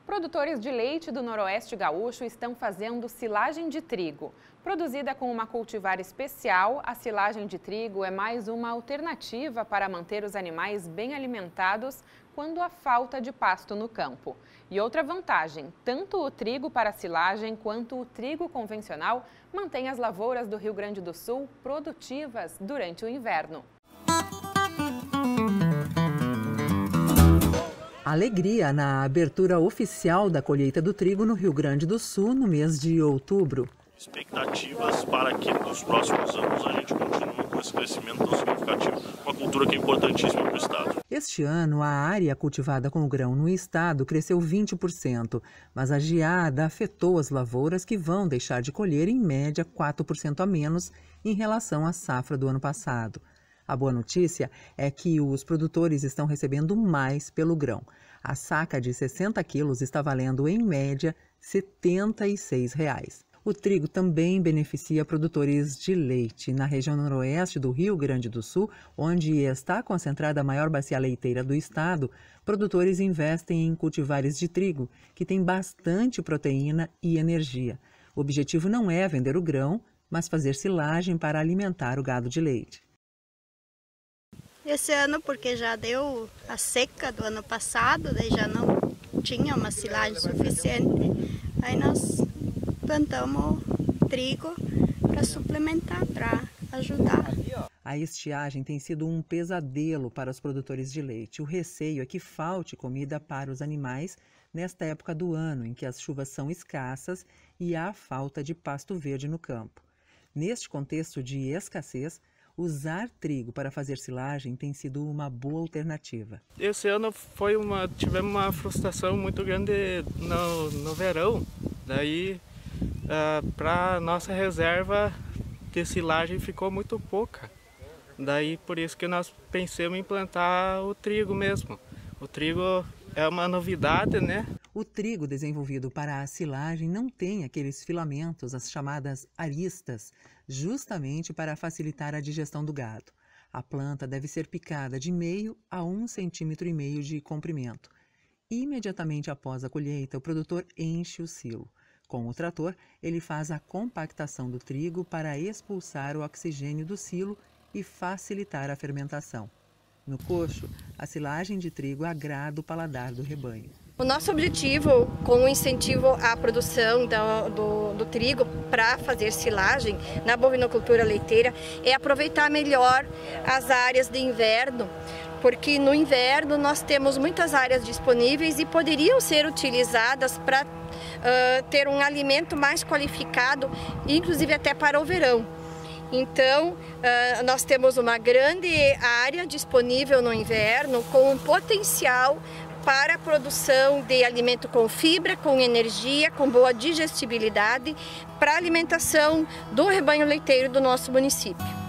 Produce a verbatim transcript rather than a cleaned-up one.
Produtores de leite do Noroeste Gaúcho estão fazendo silagem de trigo. Produzida com uma cultivar especial, a silagem de trigo é mais uma alternativa para manter os animais bem alimentados quando há falta de pasto no campo. E outra vantagem, tanto o trigo para silagem quanto o trigo convencional mantém as lavouras do Rio Grande do Sul produtivas durante o inverno. Alegria na abertura oficial da colheita do trigo no Rio Grande do Sul no mês de outubro. Expectativas para que nos próximos anos a gente continue com esse crescimento tão significativo, uma cultura que é importantíssima para o estado. Este ano, a área cultivada com o grão no estado cresceu vinte por cento, mas a geada afetou as lavouras que vão deixar de colher em média quatro por cento a menos em relação à safra do ano passado. A boa notícia é que os produtores estão recebendo mais pelo grão. A saca de sessenta quilos está valendo, em média, setenta e seis reais. O trigo também beneficia produtores de leite. Na região noroeste do Rio Grande do Sul, onde está concentrada a maior bacia leiteira do estado, produtores investem em cultivares de trigo, que tem bastante proteína e energia. O objetivo não é vender o grão, mas fazer silagem para alimentar o gado de leite. Esse ano, porque já deu a seca do ano passado, daí já não tinha uma silagem suficiente, aí nós plantamos trigo para suplementar, para ajudar. A estiagem tem sido um pesadelo para os produtores de leite. O receio é que falte comida para os animais nesta época do ano, em que as chuvas são escassas e há falta de pasto verde no campo. Neste contexto de escassez, usar trigo para fazer silagem tem sido uma boa alternativa. Esse ano foi uma, tivemos uma frustração muito grande no, no verão. Daí, uh, para a nossa reserva de silagem ficou muito pouca. Daí, por isso que nós pensamos em plantar o trigo mesmo. O trigo é uma novidade, né? O trigo desenvolvido para a silagem não tem aqueles filamentos, as chamadas aristas, justamente para facilitar a digestão do gado. A planta deve ser picada de meio a um centímetro e meio de comprimento. Imediatamente após a colheita, o produtor enche o silo. Com o trator, ele faz a compactação do trigo para expulsar o oxigênio do silo e facilitar a fermentação. No coxo, a silagem de trigo agrada o paladar do rebanho. O nosso objetivo com o incentivo à produção do, do, do trigo para fazer silagem na bovinocultura leiteira é aproveitar melhor as áreas de inverno, porque no inverno nós temos muitas áreas disponíveis e poderiam ser utilizadas para uh, ter um alimento mais qualificado, inclusive até para o verão. Então, uh, nós temos uma grande área disponível no inverno com um potencial para a produção de alimento com fibra, com energia, com boa digestibilidade, para a alimentação do rebanho leiteiro do nosso município.